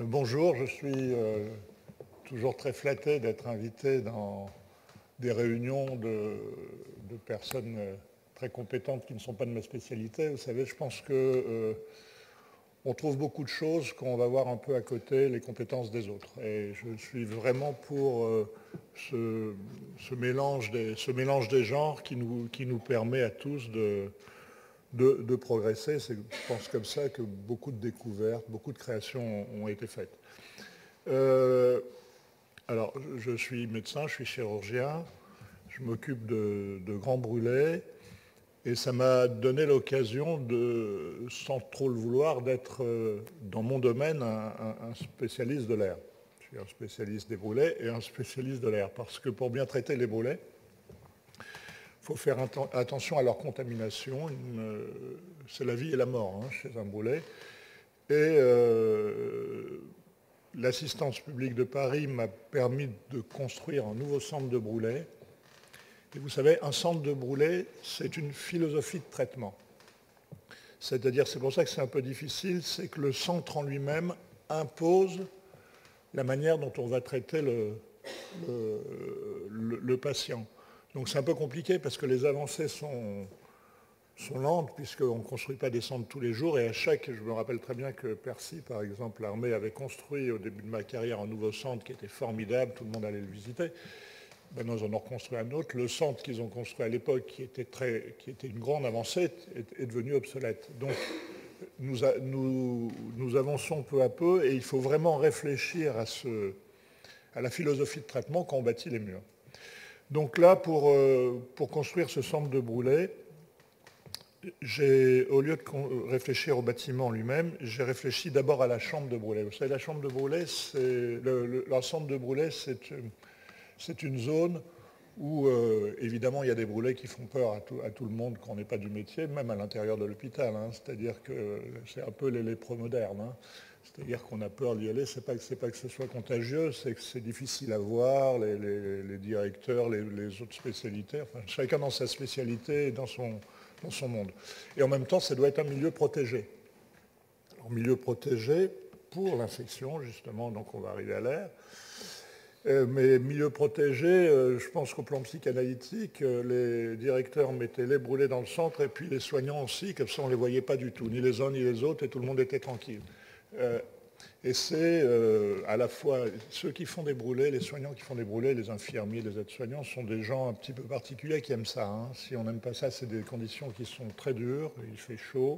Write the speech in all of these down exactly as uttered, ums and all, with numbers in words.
Bonjour, je suis euh, toujours très flatté d'être invité dans des réunions de, de personnes euh, très compétentes qui ne sont pas de ma spécialité. Vous savez, je pense que euh, on trouve beaucoup de choses qu'on va voir un peu à côté les compétences des autres. Et je suis vraiment pour euh, ce, ce mélange des, ce mélange des genres qui nous, qui nous permet à tous de, de, de progresser. C'est, je pense, comme ça que beaucoup de découvertes, beaucoup de créations ont, ont été faites. Euh, alors, je suis médecin, je suis chirurgien, je m'occupe de, de grands brûlés, et ça m'a donné l'occasion, de, sans trop le vouloir, d'être euh, dans mon domaine un, un- un spécialiste de l'air. Je suis un spécialiste des brûlés et un spécialiste de l'air, parce que pour bien traiter les brûlés, il faut faire atten- attention à leur contamination. Une, euh, c'est la vie et la mort hein, chez un brûlé. Et euh, l'assistance publique de Paris m'a permis de construire un nouveau centre de brûlés. Et vous savez, un centre de brûlés, c'est une philosophie de traitement. C'est-à-dire, c'est pour ça que c'est un peu difficile, c'est que le centre en lui-même impose la manière dont on va traiter le, le, le- le patient. Donc c'est un peu compliqué parce que les avancées sont, sont lentes puisqu'on ne construit pas des centres tous les jours. Et à chaque, je me rappelle très bien que Percy, par exemple, l'armée avait construit au début de ma carrière un nouveau centre qui était formidable, tout le monde allait le visiter. Maintenant, ils en ont reconstruit un autre. Le centre qu'ils ont construit à l'époque, qui était, très, qui était une grande avancée, est, est devenu obsolète. Donc, nous, a, nous, nous, avançons peu à peu et il faut vraiment réfléchir à, ce, à la philosophie de traitement quand on bâtit les murs. Donc là, pour, euh, pour construire ce centre de brûlés, j'ai, au lieu de réfléchir au bâtiment lui-même, j'ai réfléchi d'abord à la chambre de brûlés. Vous savez, la chambre de brûlés, c'est, le, le, le centre de brûlés, c'est C'est une zone où, euh, évidemment, il y a des brûlés qui font peur à tout, à tout le monde quand on n'est pas du métier, même à l'intérieur de l'hôpital. Hein. C'est-à-dire que c'est un peu les lépreux modernes. Hein. C'est-à-dire qu'on a peur d'y aller. Ce n'est pas, pas que ce soit contagieux, c'est que c'est difficile à voir. Les, les, les directeurs, les, les autres spécialités, enfin, chacun dans sa spécialité et dans son, dans son monde. Et en même temps, ça doit être un milieu protégé. Un milieu protégé pour l'infection, justement, donc on va arriver à l'air. Mais milieu protégé, je pense qu'au plan psychanalytique, les directeurs mettaient les brûlés dans le centre et puis les soignants aussi, comme ça on ne les voyait pas du tout, ni les uns ni les autres, et tout le monde était tranquille. Et c'est à la fois ceux qui font des brûlés, les soignants qui font des brûlés, les infirmiers, les aides-soignants, sont des gens un petit peu particuliers qui aiment ça. Hein. Si on n'aime pas ça, c'est des conditions qui sont très dures, il fait chaud.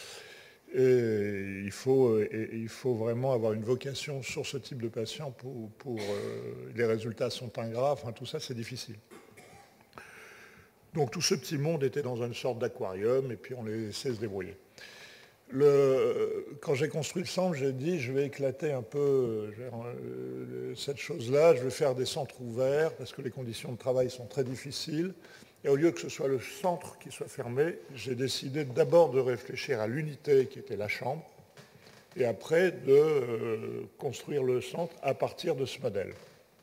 Et il, faut, et il faut vraiment avoir une vocation sur ce type de patient pour, pour euh, les résultats sont ingrats, enfin tout ça c'est difficile. Donc tout ce petit monde était dans une sorte d'aquarium et puis on les laissait se débrouiller. Le, quand j'ai construit le centre, j'ai dit je vais éclater un peu euh, cette chose-là, je vais faire des centres ouverts parce que les conditions de travail sont très difficiles. Et au lieu que ce soit le centre qui soit fermé, j'ai décidé d'abord de réfléchir à l'unité qui était la chambre, et après de euh, construire le centre à partir de ce modèle.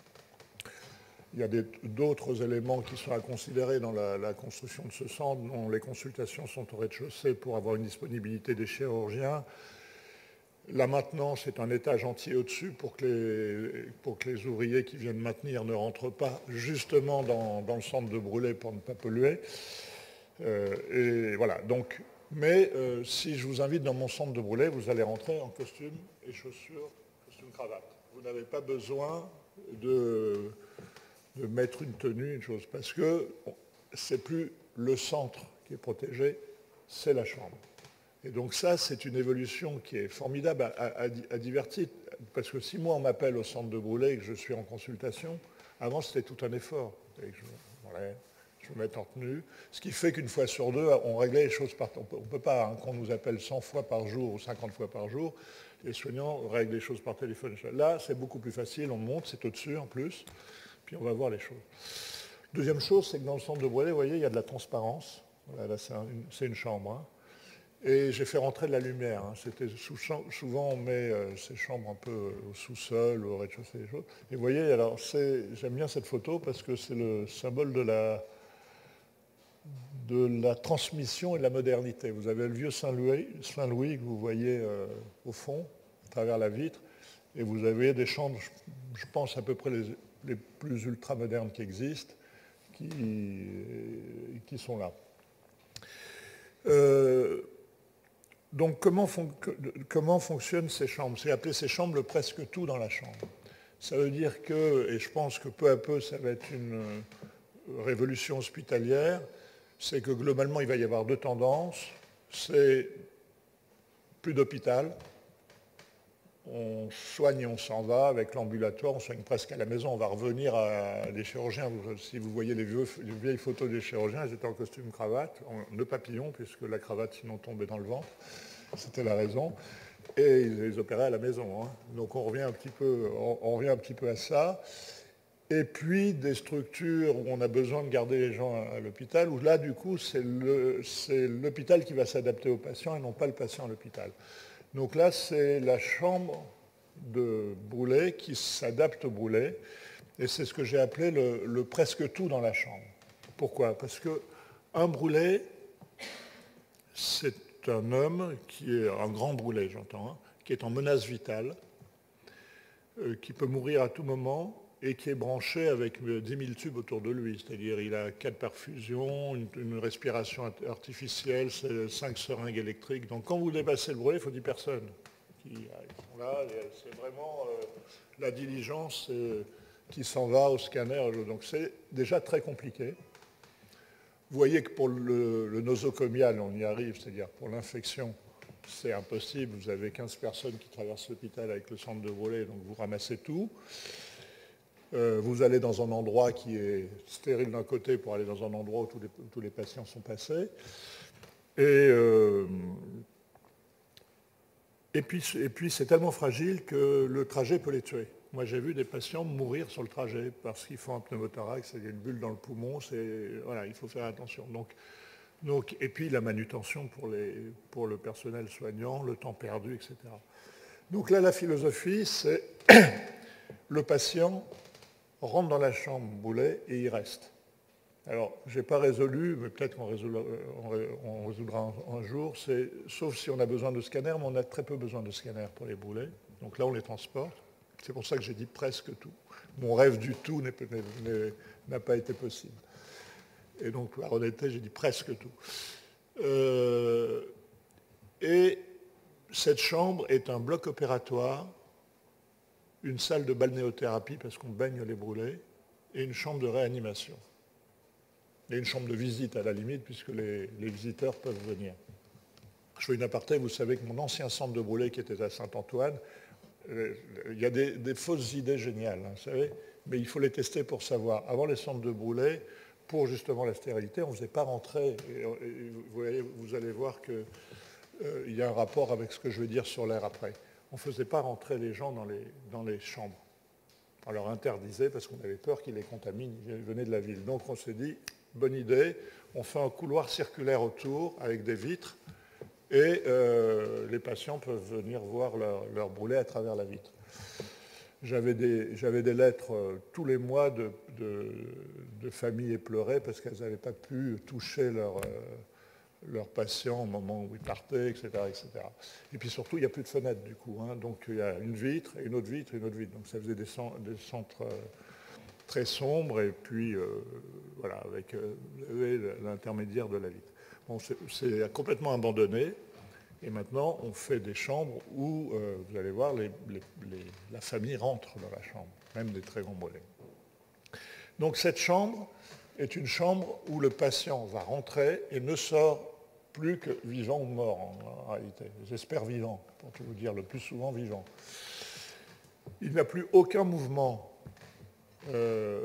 Il y a d'autres éléments qui sont à considérer dans la, la construction de ce centre, dont les consultations sont au rez-de-chaussée pour avoir une disponibilité des chirurgiens. La maintenance est un étage entier au-dessus pour, pour que les ouvriers qui viennent maintenir ne rentrent pas justement dans, dans le centre de brûlés pour ne pas polluer. Euh, et voilà, donc, mais euh, si je vous invite dans mon centre de brûlés, vous allez rentrer en costume et chaussures, costume cravate. Vous n'avez pas besoin de, de mettre une tenue, une chose, parce que bon, c'est plus le centre qui est protégé, c'est la chambre. Et donc ça, c'est une évolution qui est formidable à, à, à divers titres, parce que si moi on m'appelle au centre de brûlés et que je suis en consultation, avant c'était tout un effort. Et je, voilà, je me mets en tenue, ce qui fait qu'une fois sur deux, on réglait les choses par temps. On ne peut pas, hein, qu'on nous appelle cent fois par jour ou cinquante fois par jour, les soignants règlent les choses par téléphone. Là, c'est beaucoup plus facile, on monte, c'est au-dessus en plus, puis on va voir les choses. Deuxième chose, c'est que dans le centre de brûlés, vous voyez, il y a de la transparence. Voilà, là, c'est un, une, une chambre. Hein. Et j'ai fait rentrer de la lumière. Hein. C'était sous, souvent on met euh, ces chambres un peu au sous-sol, au rez-de-chaussée, des choses. Et vous voyez, alors j'aime bien cette photo parce que c'est le symbole de la, de la transmission et de la modernité. Vous avez le vieux Saint-Louis, Saint-Louis que vous voyez euh, au fond, à travers la vitre. Et vous avez des chambres, je pense, à peu près les, les plus ultramodernes qui existent, qui, qui sont là. Euh, donc comment, fon comment fonctionnent ces chambres? C'est appelé ces chambres le presque tout dans la chambre. Ça veut dire que, et je pense que peu à peu ça va être une révolution hospitalière, c'est que globalement il va y avoir deux tendances. C'est plus d'hôpital, on soigne et on s'en va avec l'ambulatoire, on soigne presque à la maison, on va revenir à des chirurgiens. Si vous voyez les, vieux, les vieilles photos des chirurgiens, ils étaient en costume cravate, en nœud papillon, puisque la cravate sinon tombait dans le ventre, c'était la raison, et ils les opéraient à la maison. Hein. Donc on revient, un petit peu, on, on revient un petit peu à ça. Et puis des structures où on a besoin de garder les gens à, à l'hôpital, où là du coup c'est l'hôpital qui va s'adapter au patient et non pas le patient à l'hôpital. Donc là, c'est la chambre de brûlé qui s'adapte au brûlé. Et c'est ce que j'ai appelé le, le presque tout dans la chambre. Pourquoi? Parce qu'un brûlé, c'est un homme qui est un grand brûlé, j'entends, hein, qui est en menace vitale, euh, qui peut mourir à tout moment et qui est branché avec dix mille tubes autour de lui. C'est-à-dire il a quatre perfusions, une, une respiration artificielle, cinq seringues électriques. Donc quand vous dépassez le brûlé, il faut dix personnes qui sont là. C'est vraiment euh, la diligence euh, qui s'en va au scanner. Donc c'est déjà très compliqué. Vous voyez que pour le, le nosocomial, on y arrive, c'est-à-dire pour l'infection, c'est impossible. Vous avez quinze personnes qui traversent l'hôpital avec le centre de brûlé, donc vous ramassez tout. Euh, vous allez dans un endroit qui est stérile d'un côté pour aller dans un endroit où tous les, où tous les patients sont passés. Et, euh, et puis, et puis c'est tellement fragile que le trajet peut les tuer. Moi j'ai vu des patients mourir sur le trajet parce qu'ils font un pneumothorax, il y a une bulle dans le poumon, voilà, il faut faire attention. Donc, donc, et puis la manutention pour, les, pour le personnel soignant, le temps perdu, et cetera. Donc là la philosophie c'est le patient rentre dans la chambre brûlée et il reste. Alors, je n'ai pas résolu, mais peut-être qu'on résoudra, on résoudra un, un jour, c'est, sauf si on a besoin de scanner, mais on a très peu besoin de scanner pour les brûlés. Donc là, on les transporte. C'est pour ça que j'ai dit presque tout. Mon rêve du tout n'a pas été possible. Et donc, par honnêteté, j'ai dit presque tout. Euh, et cette chambre est un bloc opératoire, une salle de balnéothérapie parce qu'on baigne les brûlés, et une chambre de réanimation. Et une chambre de visite à la limite, puisque les, les visiteurs peuvent venir. Je fais une aparté, vous savez que mon ancien centre de brûlés qui était à Saint-Antoine, euh, il y a des, des fausses idées géniales, hein, vous savez, mais il faut les tester pour savoir. Avant les centres de brûlés, pour justement la stérilité, on ne faisait pas rentrer, et, et vous, voyez, vous allez voir qu'il euh, y a un rapport avec ce que je veux dire sur l'air après. On ne faisait pas rentrer les gens dans les, dans les chambres. On leur interdisait parce qu'on avait peur qu'ils les contaminent, ils venaient de la ville. Donc on s'est dit, bonne idée, on fait un couloir circulaire autour avec des vitres et euh, les patients peuvent venir voir leur, leur brûlé à travers la vitre. J'avais des, j'avais des lettres euh, tous les mois de, de, de familles éplorées parce qu'elles n'avaient pas pu toucher leur... Euh, leurs patients au moment où ils partaient, et cetera, et cetera. Et puis surtout, il n'y a plus de fenêtres du coup. Hein, donc il y a une vitre, et une autre vitre, et une autre vitre. Donc ça faisait des, centres, des centres euh, très sombres, et puis euh, voilà, avec euh, l'intermédiaire de la vitre. Bon, c'est complètement abandonné, et maintenant on fait des chambres où, euh, vous allez voir, les, les, les, la famille rentre dans la chambre, même des très grands brûlés. Donc cette chambre est une chambre où le patient va rentrer et ne sort plus que vivant ou mort en, en réalité. J'espère vivant, pour tout vous dire, le plus souvent vivant. Il n'a plus aucun mouvement euh,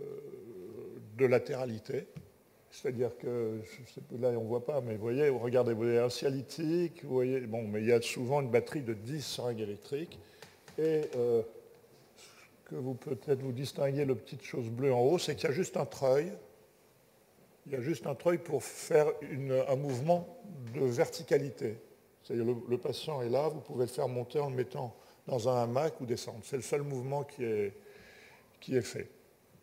de latéralité, c'est-à-dire que, je sais, là on ne voit pas, mais vous voyez, regardez, vous voyez un cialytique, vous voyez, bon, mais il y a souvent une batterie de dix seringues électriques, et euh, que vous peut-être vous distinguez le petite chose bleue en haut, c'est qu'il y a juste un treuil. Il y a juste un treuil pour faire une, un mouvement de verticalité. C'est-à-dire le, le patient est là, vous pouvez le faire monter en le mettant dans un hamac ou descendre. C'est le seul mouvement qui est, qui est fait.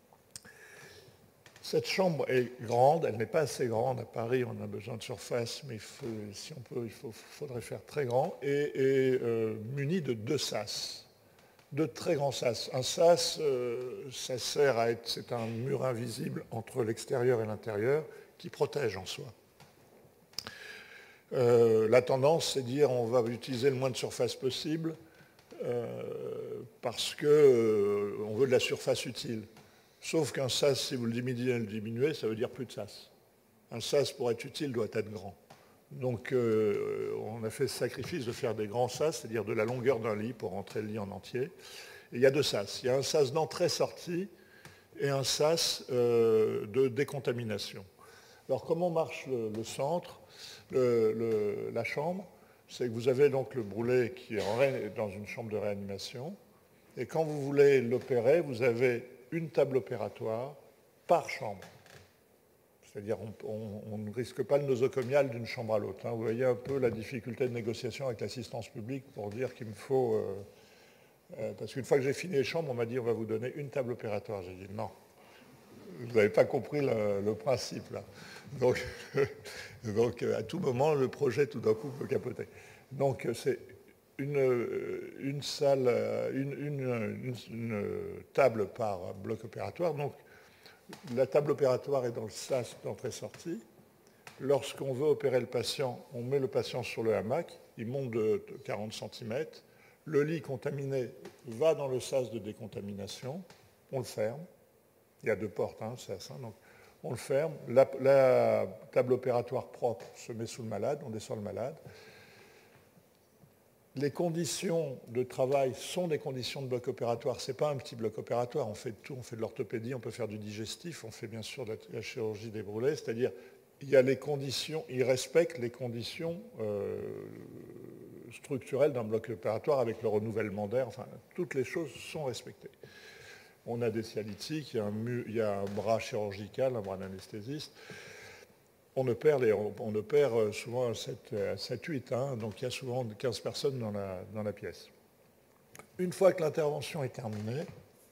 Cette chambre est grande, elle n'est pas assez grande. À Paris, on a besoin de surface, mais il faut, si on peut, il faut, faudrait faire très grand, et, et euh, munie de deux sas. de très grands sas. Un sas, euh, ça sert à être, c'est un mur invisible entre l'extérieur et l'intérieur qui protège en soi. Euh, la tendance, c'est de dire on va utiliser le moins de surface possible euh, parce qu'on euh, veut de la surface utile. Sauf qu'un sas, si vous le diminuez, le diminuez, ça veut dire plus de sas. Un sas, pour être utile, doit être grand. Donc euh, on a fait ce sacrifice de faire des grands sas, c'est-à-dire de la longueur d'un lit pour rentrer le lit en entier. Et il y a deux sas. Il y a un sas d'entrée-sortie et un sas euh, de décontamination. Alors comment marche le, le centre, le, le, la chambre? C'est que vous avez donc le brûlé qui est dans une chambre de réanimation. Et quand vous voulez l'opérer, vous avez une table opératoire par chambre. C'est-à-dire on, on, on ne risque pas le nosocomial d'une chambre à l'autre. Hein. Vous voyez un peu la difficulté de négociation avec l'assistance publique pour dire qu'il me faut... Euh, euh, parce qu'une fois que j'ai fini les chambres, on m'a dit on va vous donner une table opératoire. J'ai dit non, vous n'avez pas compris le, le principe là. Donc, donc à tout moment, le projet tout d'un coup peut capoter. Donc c'est une, une salle, une, une, une, une table par bloc opératoire. Donc la table opératoire est dans le sas d'entrée-sortie. Lorsqu'on veut opérer le patient, on met le patient sur le hamac, il monte de quarante centimètres. Le lit contaminé va dans le sas de décontamination, on le ferme. Il y a deux portes, hein, sas, hein, donc on le ferme. La, la table opératoire propre se met sous le malade, on descend le malade. Les conditions de travail sont des conditions de bloc opératoire. Ce n'est pas un petit bloc opératoire. On fait de tout. On fait de l'orthopédie, on peut faire du digestif, on fait bien sûr de la, la chirurgie des brûlés. C'est-à-dire, il y a les conditions, il respecte les conditions euh, structurelles d'un bloc opératoire avec le renouvellement d'air. Enfin, toutes les choses sont respectées. On a des cialytiques, il y a un, mu, il y a un bras chirurgical, un bras d'anesthésiste. On opère, les, on, on opère souvent à sept huit, hein, donc il y a souvent quinze personnes dans la, dans la pièce. Une fois que l'intervention est terminée,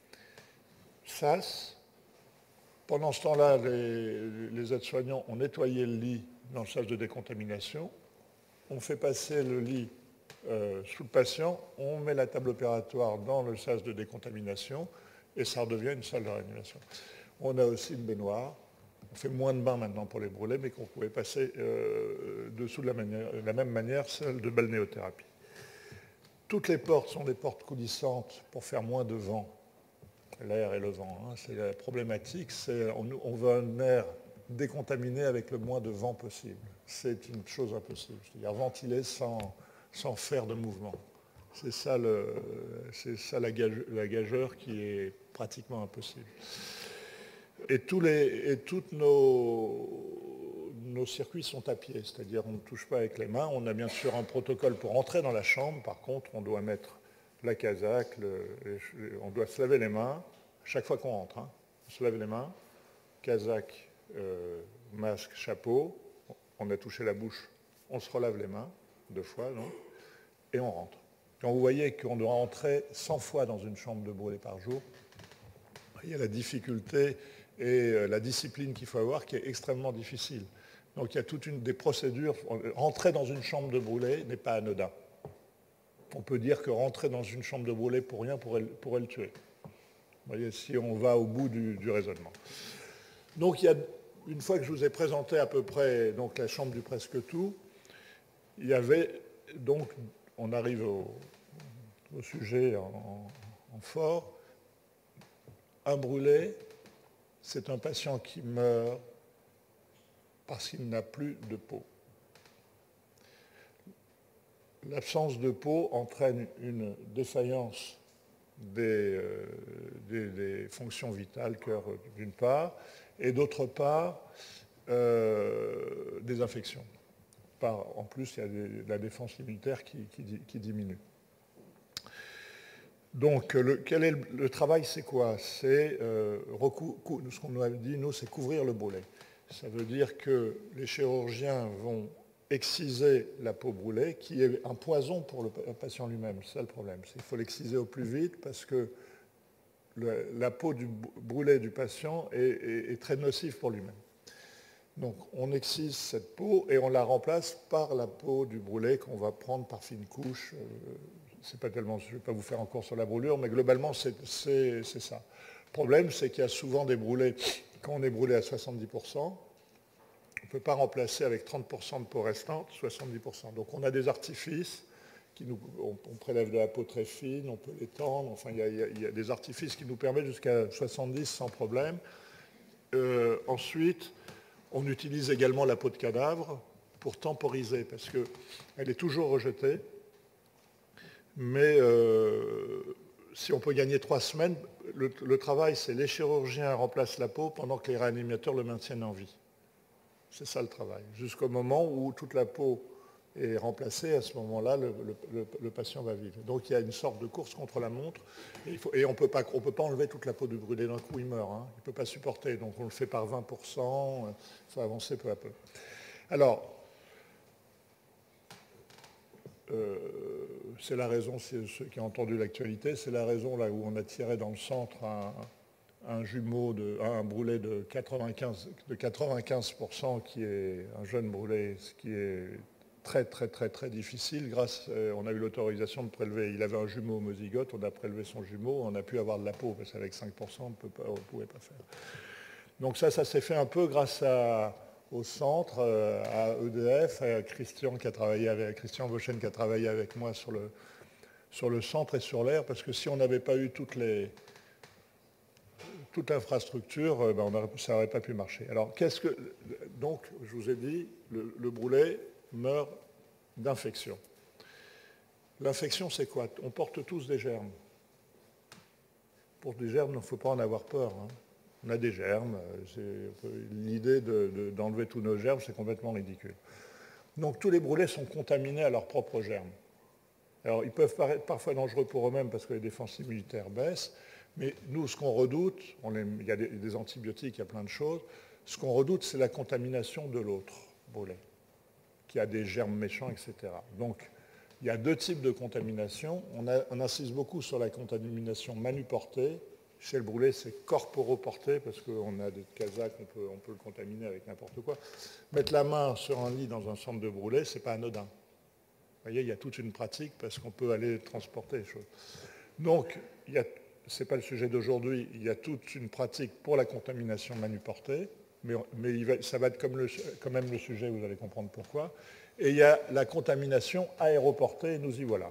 sas, pendant ce temps-là, les, les aides-soignants ont nettoyé le lit dans le sas de décontamination, on fait passer le lit euh, sous le patient, on met la table opératoire dans le sas de décontamination et ça redevient une salle de réanimation. On a aussi une baignoire. On fait moins de bains maintenant pour les brûlés, mais qu'on pouvait passer euh, dessous de la, manière, la même manière celle de balnéothérapie. Toutes les portes sont des portes coulissantes pour faire moins de vent, l'air et le vent. Hein. C'est la problématique, c'est on, on veut un air décontaminé avec le moins de vent possible. C'est une chose impossible, c'est-à-dire ventiler sans, sans faire de mouvement. C'est ça, le, c'est ça la, gage, la gageure qui est pratiquement impossible. Et, tous les, et tous nos, nos circuits sont à pied, c'est-à-dire on ne touche pas avec les mains. On a bien sûr un protocole pour entrer dans la chambre. Par contre, on doit mettre la casaque, le, on doit se laver les mains chaque fois qu'on rentre. Hein. On se lave les mains, casaque, euh, masque, chapeau. On a touché la bouche, on se relave les mains deux fois, non, et on rentre. Quand vous voyez qu'on doit entrer cent fois dans une chambre de brûlés par jour, il y a la difficulté et la discipline qu'il faut avoir qui est extrêmement difficile. Donc il y a toute une des procédures. Rentrer dans une chambre de brûlé n'est pas anodin. On peut dire que rentrer dans une chambre de brûlé pour rien pourrait, pourrait le tuer. Vous voyez, si on va au bout du, du raisonnement. Donc il y a, une fois que je vous ai présenté à peu près donc, la chambre du presque tout, il y avait donc, on arrive au, au sujet en, en fort, un brûlé, c'est un patient qui meurt parce qu'il n'a plus de peau. L'absence de peau entraîne une défaillance des, euh, des, des fonctions vitales, cœur d'une part, et d'autre part, euh, des infections. Par, en plus, il y a des, la défense immunitaire qui, qui, qui diminue. Donc, le, quel est le, le travail, c'est quoi? C'est, euh, ce qu'on nous a dit, nous, c'est couvrir le brûlé. Ça veut dire que les chirurgiens vont exciser la peau brûlée, qui est un poison pour le patient lui-même. C'est ça le problème. Il faut l'exciser au plus vite parce que le, la peau du brûlé du patient est, est, est très nocive pour lui-même. Donc, on excise cette peau et on la remplace par la peau du brûlé qu'on va prendre par fine couche. Euh, c'est pas tellement, je ne vais pas vous faire encore sur la brûlure, mais globalement, c'est ça. Le problème, c'est qu'il y a souvent des brûlés, quand on est brûlé à soixante-dix pour cent, on ne peut pas remplacer avec trente pour cent de peau restante soixante-dix pour cent. Donc on a des artifices, qui nous, on, on prélève de la peau très fine, on peut l'étendre, enfin il y, a, il y a des artifices qui nous permettent jusqu'à soixante-dix sans problème. Euh, ensuite, on utilise également la peau de cadavre pour temporiser, parce qu'elle est toujours rejetée. Mais euh, si on peut gagner trois semaines, le, le travail, c'est les chirurgiens remplacent la peau pendant que les réanimateurs le maintiennent en vie. C'est ça le travail. Jusqu'au moment où toute la peau est remplacée, à ce moment-là, le, le, le patient va vivre. Donc il y a une sorte de course contre la montre. Et, il faut, et on ne peut pas enlever toute la peau du brûlé d'un coup, il meurt. Hein. Il ne peut pas supporter. Donc on le fait par vingt pour cent. Il faut avancer peu à peu. Alors, Euh, c'est la raison, ceux qui ont entendu l'actualité, c'est la raison là où on a tiré dans le centre un, un jumeau, de, un brûlé de quatre-vingt-quinze, de quatre-vingt-quinze pour cent qui est un jeune brûlé, ce qui est très très très très difficile. Grâce, euh, on a eu l'autorisation de prélever, il avait un jumeau homozygote, on a prélevé son jumeau, on a pu avoir de la peau, parce qu'avec cinq pour cent, on ne pouvait pas faire. Donc ça, ça s'est fait un peu grâce à... au centre, à E D F, à Christian, qui a travaillé avec, Christian Vauchen qui a travaillé avec moi sur le, sur le centre et sur l'air, parce que si on n'avait pas eu toutes les, toute l'infrastructure, ben on ça n'aurait pas pu marcher. Alors, qu'est-ce que... Donc, je vous ai dit, le, le brûlé meurt d'infection. L'infection, c'est quoi? On porte tous des germes. Pour des germes, il ne faut pas en avoir peur. Hein. On a des germes. L'idée d'enlever de, de, tous nos germes, c'est complètement ridicule. Donc tous les brûlés sont contaminés à leurs propres germes. Alors ils peuvent paraître parfois dangereux pour eux-mêmes parce que les défenses immunitaires baissent, mais nous, ce qu'on redoute, on est, il y a des, des antibiotiques, il y a plein de choses, ce qu'on redoute, c'est la contamination de l'autre brûlé, qui a des germes méchants, et cetera. Donc il y a deux types de contamination. On, a, on insiste beaucoup sur la contamination manuportée. Chez le brûlé, c'est corporoporté, parce qu'on a des casaques, on peut, on peut le contaminer avec n'importe quoi. Mettre la main sur un lit dans un centre de brûlé, ce n'est pas anodin. Vous voyez, il y a toute une pratique, parce qu'on peut aller transporter les choses. Donc, ce n'est pas le sujet d'aujourd'hui, il y a toute une pratique pour la contamination manuportée, mais, mais il va, ça va être comme le, quand même le sujet, vous allez comprendre pourquoi. Et il y a la contamination aéroportée, et nous y voilà.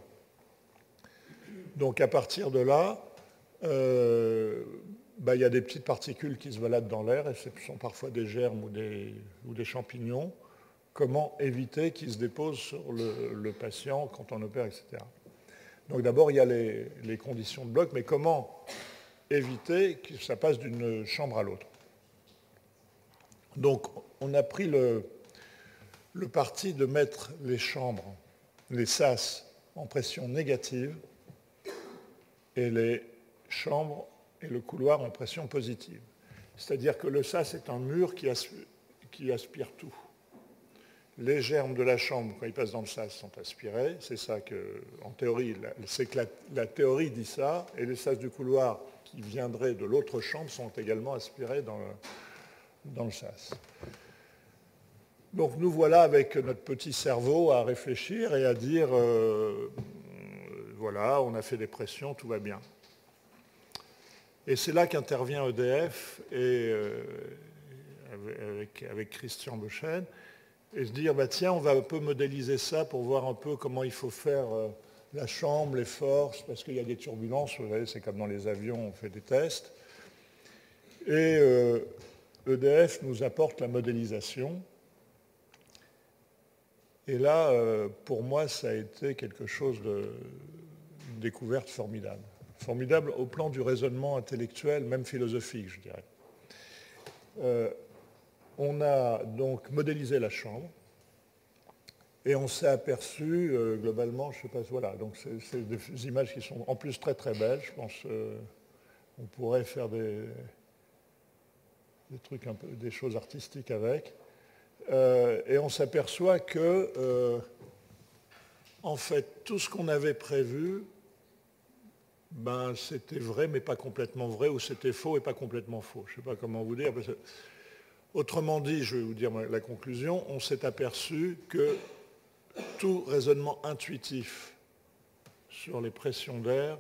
Donc, à partir de là, Euh, bah, il y a des petites particules qui se baladent dans l'air et ce sont parfois des germes ou des, ou des champignons. Comment éviter qu'ils se déposent sur le, le patient quand on opère, et cetera. Donc d'abord, il y a les, les conditions de bloc, mais comment éviter que ça passe d'une chambre à l'autre? Donc on a pris le, le parti de mettre les chambres, les sas, en pression négative et les chambre et le couloir en pression positive. C'est-à-dire que le sas est un mur qui aspire, qui aspire tout. Les germes de la chambre, quand ils passent dans le sas, sont aspirés. C'est ça que, en théorie, c'est que la, la théorie dit ça, et les sas du couloir qui viendraient de l'autre chambre sont également aspirés dans le, dans le sas. Donc nous voilà avec notre petit cerveau à réfléchir et à dire, euh, voilà, on a fait des pressions, tout va bien. Et c'est là qu'intervient E D F et, euh, avec, avec Christian Vauchen, et se dire, bah, tiens, on va un peu modéliser ça pour voir un peu comment il faut faire euh, la chambre, les forces, parce qu'il y a des turbulences, vous voyez, c'est comme dans les avions, on fait des tests. Et euh, E D F nous apporte la modélisation. Et là, euh, pour moi, ça a été quelque chose de une découverte formidable. Formidable au plan du raisonnement intellectuel, même philosophique, je dirais. Euh, on a donc modélisé la chambre et on s'est aperçu, euh, globalement, je ne sais pas, voilà, donc c'est des images qui sont en plus très très belles, je pense euh, on pourrait faire des, des trucs un peu, des choses artistiques avec. Euh, et on s'aperçoit que, euh, en fait, tout ce qu'on avait prévu, ben, c'était vrai, mais pas complètement vrai, ou c'était faux et pas complètement faux. Je ne sais pas comment vous dire. Parce que, autrement dit, je vais vous dire la conclusion, on s'est aperçu que tout raisonnement intuitif sur les pressions d'air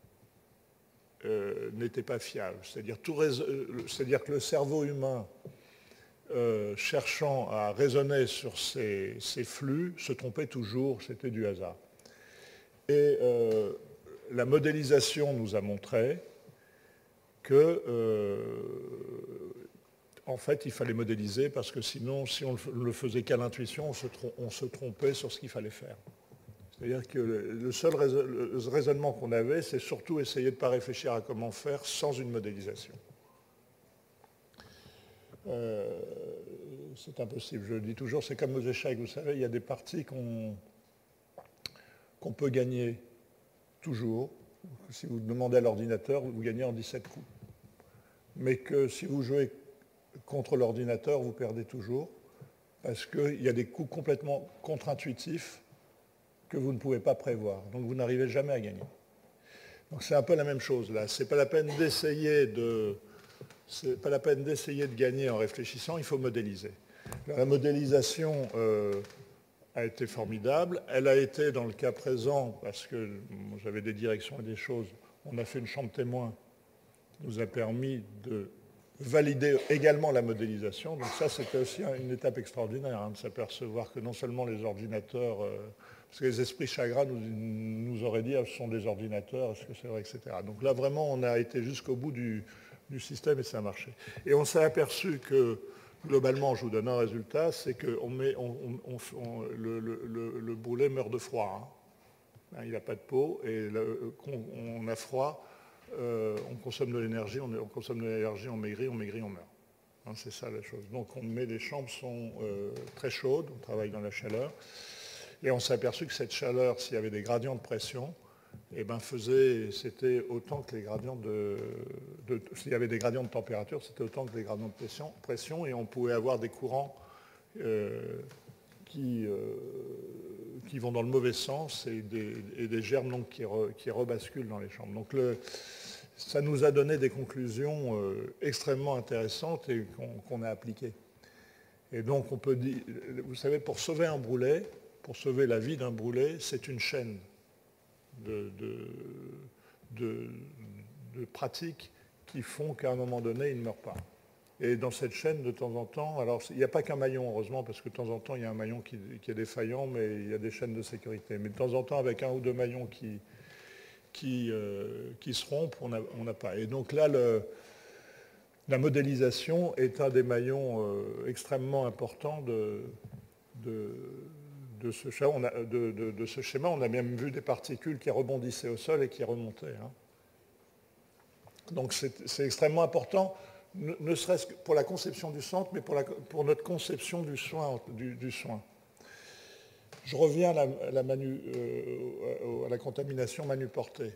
euh, n'était pas fiable. C'est-à-dire, c'est-à-dire que le cerveau humain, euh, cherchant à raisonner sur ces, ces flux, se trompait toujours, c'était du hasard. Et euh, la modélisation nous a montré que, euh, en fait, il fallait modéliser parce que sinon, si on ne le faisait qu'à l'intuition, on, on se trompait sur ce qu'il fallait faire. C'est-à-dire que le seul raisonnement qu'on avait, c'est surtout essayer de ne pas réfléchir à comment faire sans une modélisation. Euh, c'est impossible, je le dis toujours, c'est comme aux échecs, vous savez, il y a des parties qu'on qu'on peut gagner toujours. Si vous demandez à l'ordinateur, vous gagnez en dix-sept coups. Mais que si vous jouez contre l'ordinateur, vous perdez toujours, parce qu'il y a des coups complètement contre-intuitifs que vous ne pouvez pas prévoir. Donc vous n'arrivez jamais à gagner. Donc c'est un peu la même chose là. C'est pas la peine d'essayer de, c'est pas la peine d'essayer de gagner en réfléchissant, il faut modéliser. La modélisation euh, a été formidable. Elle a été dans le cas présent, parce que j'avais des directions et des choses, on a fait une chambre témoin, nous a permis de valider également la modélisation. Donc ça, c'était aussi une étape extraordinaire, hein, de s'apercevoir que non seulement les ordinateurs, euh, parce que les esprits chagrins nous, nous auraient dit, ah, ce sont des ordinateurs, est-ce que c'est vrai, et cetera. Donc là, vraiment, on a été jusqu'au bout du, du système et ça a marché. Et on s'est aperçu que, globalement, je vous donne un résultat, c'est que on met, on, on, on, le, le, le, le boulet meurt de froid. Hein. Il n'a pas de peau, et le, on, on a froid. Euh, on consomme de l'énergie, on, on consomme de l'énergie, on maigrit, on maigrit, on meurt. Hein, c'est ça la chose. Donc on met, les chambres sont euh, très chaudes, on travaille dans la chaleur, et on s'est aperçu que cette chaleur, s'il y avait des gradients de pression, eh ben faisait, c'était autant que les gradients de, de s'il y avait des gradients de température, c'était autant que les gradients de pression, pression et on pouvait avoir des courants euh, qui euh, qui vont dans le mauvais sens et des, et des germes donc, qui, re, qui rebasculent dans les chambres. Donc le, ça nous a donné des conclusions euh, extrêmement intéressantes et qu'on qu'on a appliquées. Et donc on peut dire, vous savez, pour sauver un brûlé, pour sauver la vie d'un brûlé, c'est une chaîne de, de, de, de pratiques qui font qu'à un moment donné, il ne meurt pas. Et dans cette chaîne, de temps en temps, alors il n'y a pas qu'un maillon, heureusement, parce que de temps en temps, il y a un maillon qui, qui est défaillant, mais il y a des chaînes de sécurité. Mais de temps en temps, avec un ou deux maillons qui, qui, euh, qui se rompent, on n'a pas. Et donc là, le, la modélisation est un des maillons euh, extrêmement importants de, de, de, ce schéma. On a, de, de, de ce schéma. On a même vu des particules qui rebondissaient au sol et qui remontaient. Hein. Donc c'est extrêmement important. Ne, ne serait-ce que pour la conception du centre, mais pour, la, pour notre conception du soin, du, du soin. Je reviens à la, à la, manu, euh, à la contamination manu-portée.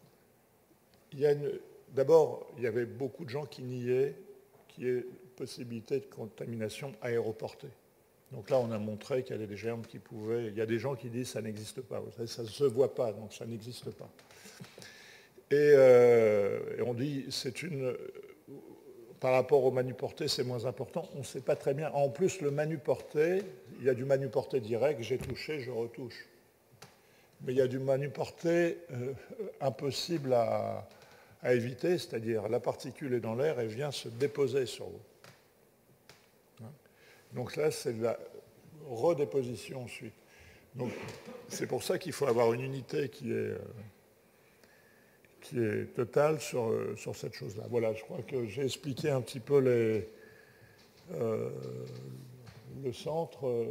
D'abord, il y avait beaucoup de gens qui niaient qu'il y ait possibilité de contamination aéroportée. Donc là, on a montré qu'il y avait des germes qui pouvaient... Il y a des gens qui disent que ça n'existe pas. Vous savez, ça ne se voit pas, donc ça n'existe pas. Et, euh, et on dit c'est une... Par rapport au manu-porté, c'est moins important. On ne sait pas très bien. En plus, le manu-porté, il y a du manu-porté direct, j'ai touché, je retouche. Mais il y a du manu-porté euh, impossible à, à éviter, c'est-à-dire la particule est dans l'air et vient se déposer sur vous. Hein? Donc là, c'est de la redéposition ensuite. Donc c'est pour ça qu'il faut avoir une unité qui est... Euh, qui est totale sur, sur cette chose-là. Voilà, je crois que j'ai expliqué un petit peu les, euh, le centre.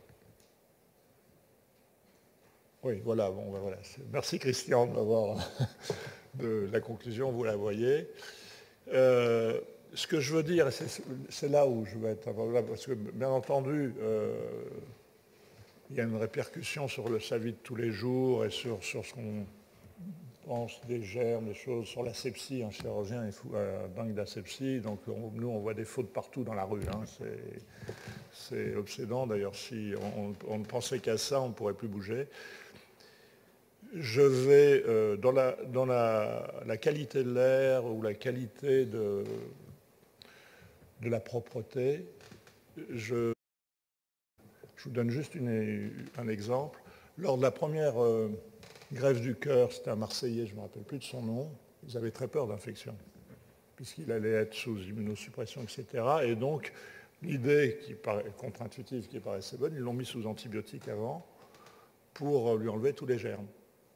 Oui, voilà, bon, ben voilà. Merci Christian d'avoir de la conclusion, vous la voyez. Euh, ce que je veux dire, c'est là où je vais être, parce que bien entendu, euh, il y a une répercussion sur le, sa vie de tous les jours et sur, sur ce qu'on pense des germes, des choses, sur l'asepsie, un chirurgien est fou, euh, dingue d'asepsie, donc on, nous on voit des fautes partout dans la rue, hein. C'est obsédant, d'ailleurs si on, on ne pensait qu'à ça, on ne pourrait plus bouger. Je vais, euh, dans, la, dans la, la qualité de l'air ou la qualité de, de la propreté, je, je vous donne juste une, un exemple. Lors de la première... Euh, greffe du cœur, c'était un Marseillais, je ne me rappelle plus de son nom, ils avaient très peur d'infection, puisqu'il allait être sous immunosuppression, et cetera. Et donc, l'idée qui paraît contre-intuitive, qui paraissait bonne, ils l'ont mis sous antibiotiques avant pour lui enlever tous les germes.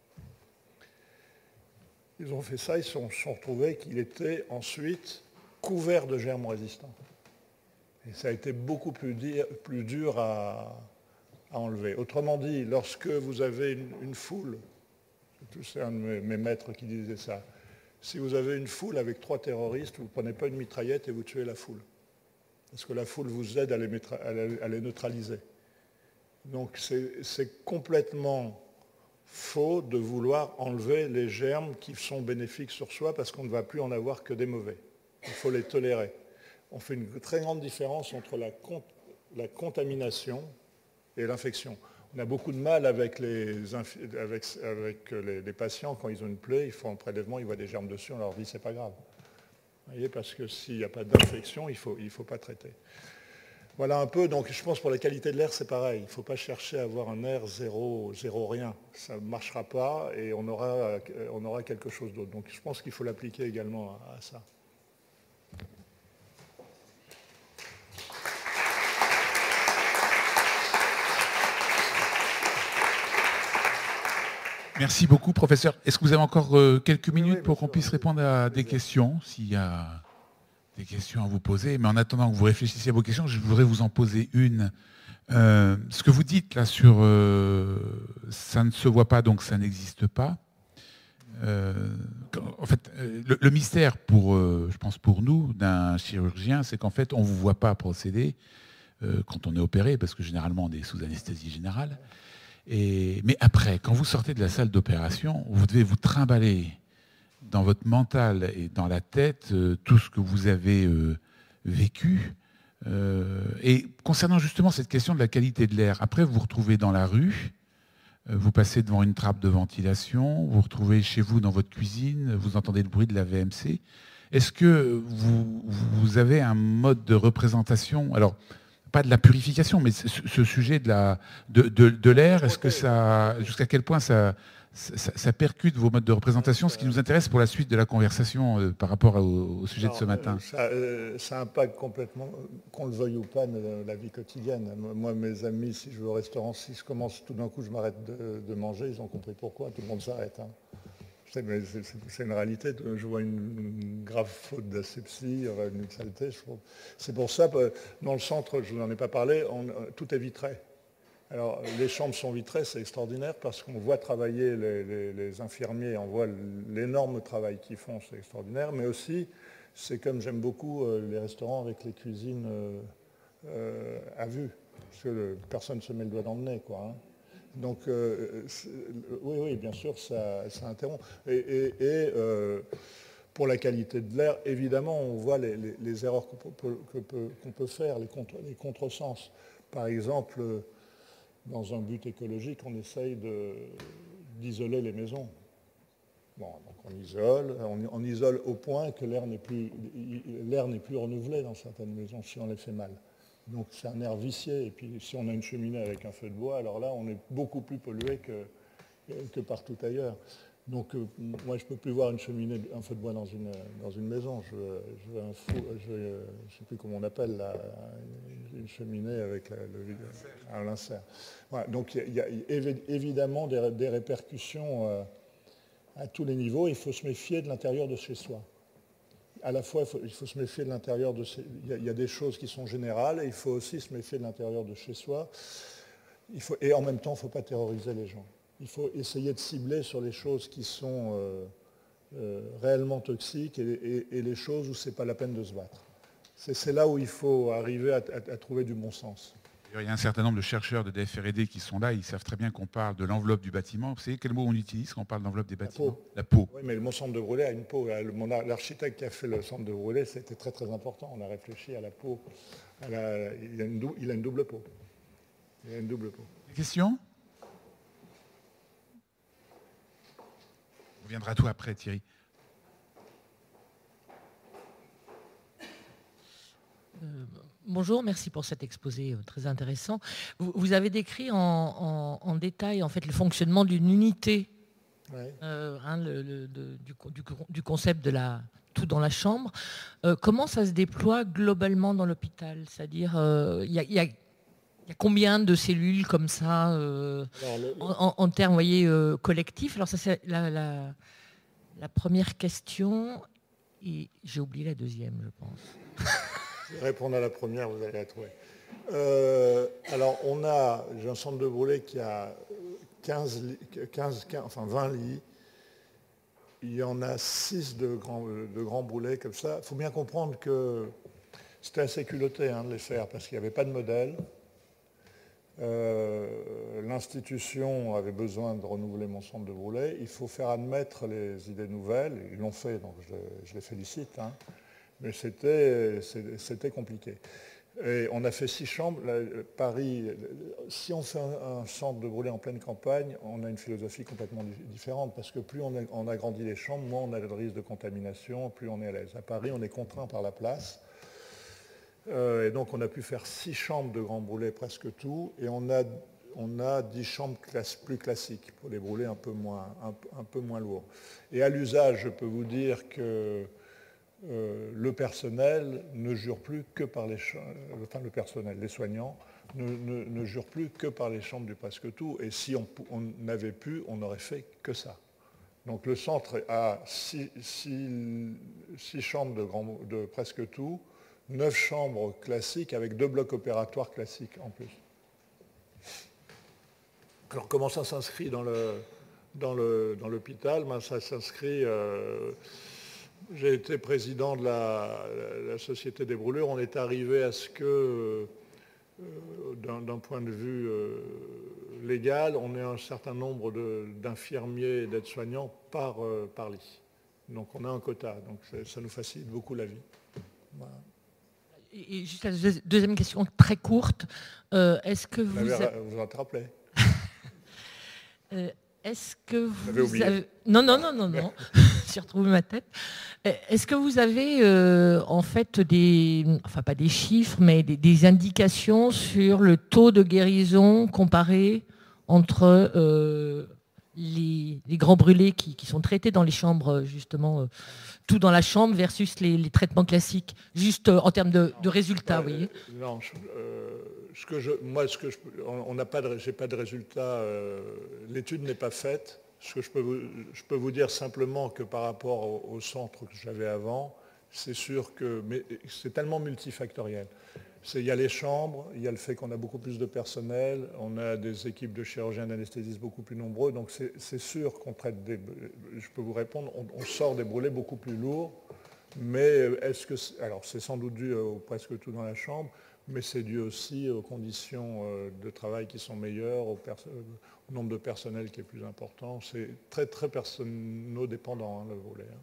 Ils ont fait ça, ils se sont, sont retrouvés qu'il était ensuite couvert de germes résistants. Et ça a été beaucoup plus, dire, plus dur à, à enlever. Autrement dit, lorsque vous avez une, une foule, c'est un de mes, mes maîtres qui disait ça, si vous avez une foule avec trois terroristes, vous ne prenez pas une mitraillette et vous tuez la foule. Parce que la foule vous aide à les, à les, à les neutraliser. Donc c'est complètement faux de vouloir enlever les germes qui sont bénéfiques sur soi parce qu'on ne va plus en avoir que des mauvais. Il faut les tolérer. On fait une très grande différence entre la, con la contamination et l'infection. On a beaucoup de mal avec, les, avec, avec les, les patients quand ils ont une plaie, ils font un prélèvement, ils voient des germes dessus, on leur dit c'est pas grave. Vous voyez, parce que s'il n'y a pas d'infection, il ne faut, il faut pas traiter. Voilà un peu, donc je pense pour la qualité de l'air, c'est pareil. Il ne faut pas chercher à avoir un air zéro, zéro rien. Ça ne marchera pas et on aura, on aura quelque chose d'autre. Donc je pense qu'il faut l'appliquer également à, à ça. Merci beaucoup, professeur. Est-ce que vous avez encore euh, quelques minutes oui, oui, pour qu'on puisse répondre à des bien. questions, s'il y a des questions à vous poser? Mais en attendant que vous réfléchissiez à vos questions, je voudrais vous en poser une. Euh, ce que vous dites là sur euh, ça ne se voit pas, donc ça n'existe pas. Euh, en fait, le, le mystère pour, euh, je pense pour nous, d'un chirurgien, c'est qu'en fait, on ne vous voit pas procéder euh, quand on est opéré, parce que généralement, on est sous anesthésie générale. Et, mais après, quand vous sortez de la salle d'opération, vous devez vous trimballer dans votre mental et dans la tête euh, tout ce que vous avez euh, vécu. Euh, et concernant justement cette question de la qualité de l'air, après vous vous retrouvez dans la rue, euh, vous passez devant une trappe de ventilation, vous vous retrouvez chez vous dans votre cuisine, vous entendez le bruit de la V M C. Est-ce que vous, vous avez un mode de représentation, alors pas de la purification, mais ce, ce sujet de la de, de, de l'air, est-ce que ça, jusqu'à quel point ça, ça, ça percute vos modes de représentation? Ce qui nous intéresse pour la suite de la conversation euh, par rapport au, au sujet Alors, de ce matin. Ça, euh, ça impacte complètement, qu'on le veuille ou pas, la vie quotidienne. Moi, mes amis, si je vais au restaurant, si je commence tout d'un coup, je m'arrête de, de manger, ils ont compris pourquoi, tout le monde s'arrête. Hein. C'est une réalité, je vois une grave faute d'asepsie, une saleté. C'est pour ça, dans le centre, je vous en ai pas parlé, on, tout est vitré. Alors, les chambres sont vitrées, c'est extraordinaire parce qu'on voit travailler les, les, les infirmiers, on voit l'énorme travail qu'ils font, c'est extraordinaire, mais aussi, c'est comme j'aime beaucoup les restaurants avec les cuisines euh, euh, à vue, parce que le, personne ne se met le doigt dans le nez, quoi. Hein. Donc, euh, oui, oui, bien sûr, ça, ça interrompt. Et, et, et euh, pour la qualité de l'air, évidemment, on voit les, les, les erreurs qu'on peut, qu'on peut faire, les, contre, les contresens. Par exemple, dans un but écologique, on essaye d'isoler les maisons. Bon, donc on isole, on, on isole au point que l'air n'est plus, l'air n'est plus renouvelé dans certaines maisons si on les fait mal. Donc c'est un air vicié, et puis si on a une cheminée avec un feu de bois, alors là on est beaucoup plus pollué que, que partout ailleurs. Donc euh, moi je ne peux plus voir une cheminée, un feu de bois dans une, dans une maison, je veux, je veux un fou, je ne sais plus comment on appelle, la, une cheminée avec la, le, un linceul. Voilà, donc il y a, y a évidemment des, des répercussions euh, à tous les niveaux, il faut se méfier de l'intérieur de chez soi. À la fois, il faut, il faut se méfier de l'intérieur de... Il y, a, il y a des choses qui sont générales, et il faut aussi se méfier de l'intérieur de chez soi. Il faut, et en même temps, il ne faut pas terroriser les gens. Il faut essayer de cibler sur les choses qui sont euh, euh, réellement toxiques et, et, et les choses où ce n'est pas la peine de se battre. C'est là où il faut arriver à, à, à trouver du bon sens. Il y a un certain nombre de chercheurs de D F R et D qui sont là, ils savent très bien qu'on parle de l'enveloppe du bâtiment. Vous savez quel mot on utilise quand on parle d'enveloppe des bâtiments? La peau. La peau. Oui, mais mon centre de brûlé a une peau. L'architecte qui a fait le centre de brûlé, c'était très très important. On a réfléchi à la peau. À la, il, a une double, il a une double peau. Il a une double peau. Des questions? On reviendra à toi après, Thierry. Euh, bonjour, merci pour cet exposé très intéressant. Vous, vous avez décrit en, en, en détail en fait, le fonctionnement d'une unité ouais. euh, hein, le, le, de, du, du, du concept de la tout dans la chambre. Euh, comment ça se déploie globalement dans l'hôpital? C'est-à-dire, il euh, y, y, y a combien de cellules comme ça euh, Alors, le, le... en, en termes, voyez, euh, collectifs? Alors ça, c'est la, la, la première question. Et j'ai oublié la deuxième, je pense. Je vais répondre à la première, vous allez la trouver. Euh, alors, on a, j'ai un centre de brûlés qui a quinze, quinze, quinze, enfin vingt lits. Il y en a six de grands, de grands brûlés comme ça. Il faut bien comprendre que c'était assez culotté hein, de les faire parce qu'il n'y avait pas de modèle. Euh, l'institution avait besoin de renouveler mon centre de brûlés. Il faut faire admettre les idées nouvelles. Ils l'ont fait, donc je, je les félicite. Hein. Mais c'était, c'était compliqué. Et on a fait six chambres. Là, Paris, si on fait un, un centre de brûlés en pleine campagne, on a une philosophie complètement différente parce que plus on, a, on agrandit les chambres, moins on a le risque de contamination, plus on est à l'aise. À Paris, on est contraint par la place. Euh, et donc on a pu faire six chambres de grands brûlés, presque tout, et on a, on a dix chambres classe, plus classiques pour les brûlés un peu moins, un, un peu moins lourds. Et à l'usage, je peux vous dire que euh, le personnel ne jure plus que par les chambres, enfin le personnel, les soignants, ne, ne, ne jure plus que par les chambres du presque tout, et si on, on avait pu, on n'aurait fait que ça. Donc le centre a six, six, six chambres de, grand, de presque tout, neuf chambres classiques avec deux blocs opératoires classiques en plus. Alors comment ça s'inscrit dans, le, dans, le, dans l'hôpital? Ben, ça s'inscrit... Euh, j'ai été président de la, la Société des brûleurs. On est arrivé à ce que, euh, d'un, d'un point de vue euh, légal, on ait un certain nombre de, d'infirmiers et d'aides-soignants par, euh, par lit. Donc on a un quota. Donc ça nous facilite beaucoup la vie. Voilà. Et juste la deuxième question très courte. Euh, est-ce que vous... Vous, avez... vous en rappelez euh, Est-ce que vous... J'avais oublié. Avez... Non, non, non, non, non. J'ai retrouvé ma tête. Est-ce que vous avez euh, en fait des... Enfin, pas des chiffres, mais des, des indications sur le taux de guérison comparé entre euh, les, les grands brûlés qui, qui sont traités dans les chambres, justement... Euh, tout dans la chambre versus les, les traitements classiques, juste en termes de, de résultats, ouais, vous voyez? Non, je, euh, ce que je, moi, ce que je, on n'a pas de, j'ai pas de résultats. Euh, l'étude n'est pas faite. Ce que je peux, vous, je peux vous dire simplement que par rapport au, au centre que j'avais avant, c'est sûr que, mais c'est tellement multifactoriel. C'est, il y a les chambres, il y a le fait qu'on a beaucoup plus de personnel, on a des équipes de chirurgiens d'anesthésistes beaucoup plus nombreux, donc c'est, c'est sûr qu'on traite des... Je peux vous répondre, on, on sort des brûlés beaucoup plus lourds, mais est-ce que... C'est, alors c'est sans doute dû au presque tout dans la chambre, mais c'est dû aussi aux conditions de travail qui sont meilleures, au, perso- au nombre de personnel qui est plus important. C'est très très personnel-dépendant, hein, le volet. Hein.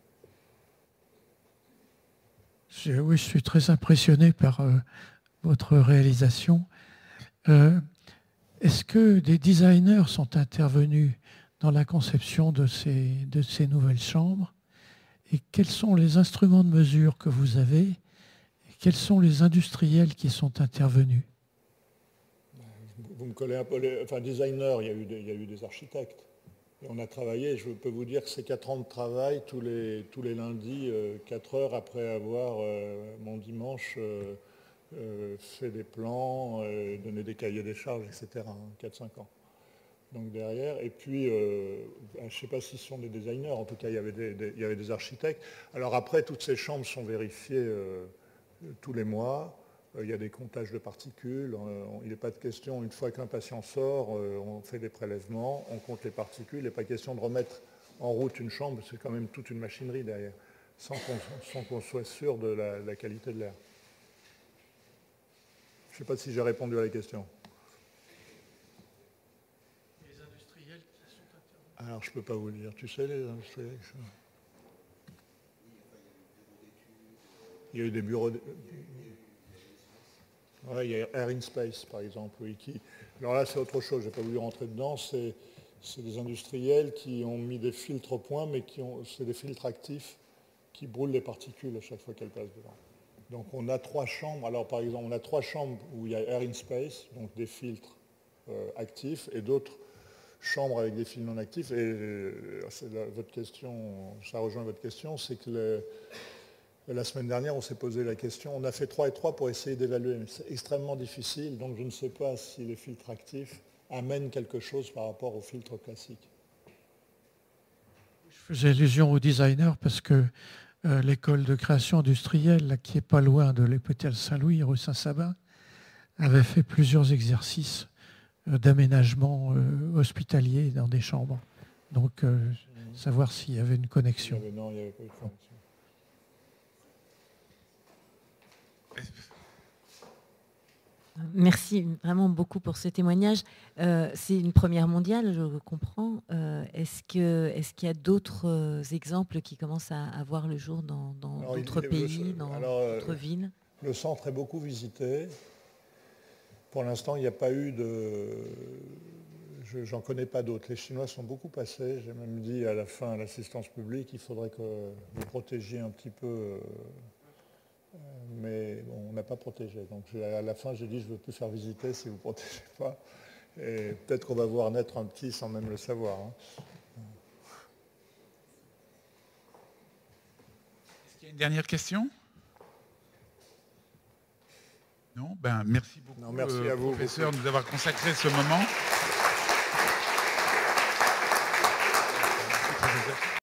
Je, oui, je suis très impressionné par... Euh... votre réalisation. Euh, est-ce que des designers sont intervenus dans la conception de ces, de ces nouvelles chambres? Et quels sont les instruments de mesure que vous avez? Et quels sont les industriels qui sont intervenus? Vous me collez un peu... Les, enfin, designer, il y a eu des, il y a eu des architectes. Et on a travaillé, je peux vous dire que c'est quatre ans de travail, tous les, tous les lundis, euh, quatre heures après avoir euh, mon dimanche... Euh, Euh, fait des plans, euh, donner des cahiers des charges, et cetera. Hein, quatre cinq ans. Donc derrière, et puis, euh, je ne sais pas si ce sont des designers, en tout cas, il y avait des, des, il y avait des architectes. Alors après, toutes ces chambres sont vérifiées euh, tous les mois. Euh, il y a des comptages de particules. Euh, il n'est pas de question, une fois qu'un patient sort, euh, on fait des prélèvements, on compte les particules. Il n'est pas question de remettre en route une chambre, c'est quand même toute une machinerie derrière, sans qu'on, sans qu'on soit sûr de la, la qualité de l'air. Je ne sais pas si j'ai répondu à la question. Les industriels qui sont intervenus. Alors, je ne peux pas vous le dire. Tu sais, les industriels ça... Il y a eu des bureaux... De... Ouais, il y a Air in Space, par exemple. Oui, qui... Alors là, c'est autre chose. Je n'ai pas voulu rentrer dedans. C'est, c'est des industriels qui ont mis des filtres au point, mais qui ont... c'est des filtres actifs qui brûlent les particules à chaque fois qu'elles passent devant. Donc on a trois chambres. Alors par exemple, on a trois chambres où il y a Air in Space, donc des filtres euh, actifs, et d'autres chambres avec des fils non actifs. Et euh, c'est la, votre question, ça rejoint votre question, c'est que le, la semaine dernière, on s'est posé la question, on a fait trois et trois pour essayer d'évaluer, mais c'est extrêmement difficile, donc je ne sais pas si les filtres actifs amènent quelque chose par rapport aux filtres classiques. Je faisais allusion au designer parce que euh, l'école de création industrielle, là, qui n'est pas loin de l'hôpital Saint-Louis, rue Saint-Sabin, avait fait plusieurs exercices euh, d'aménagement euh, hospitalier dans des chambres. Donc, euh, mmh. savoir s'il y avait une connexion. Il y avait, non, il n'y avait pas de connexion. Merci vraiment beaucoup pour ce témoignage. Euh, c'est une première mondiale, je comprends. Euh, est-ce que, est-ce qu'il y a d'autres euh, exemples qui commencent à, à voir le jour dans, dans alors, d'autres il, pays, le, dans alors, d'autres euh, villes? Le centre est beaucoup visité. Pour l'instant, il n'y a pas eu de... Je, j'en connais pas d'autres. Les Chinois sont beaucoup passés. J'ai même dit à la fin à l'assistance publique, il faudrait que vous protégiez un petit peu... Euh, mais bon, on n'a pas protégé. Donc à la fin, j'ai dit, je ne veux plus faire visiter si vous ne protégez pas. Et peut-être qu'on va voir naître un petit sans même le savoir. Hein. Est-ce qu'il y a une dernière question? Non, ben merci beaucoup, non, merci euh, à vous, professeur, de nous avoir consacré ce moment.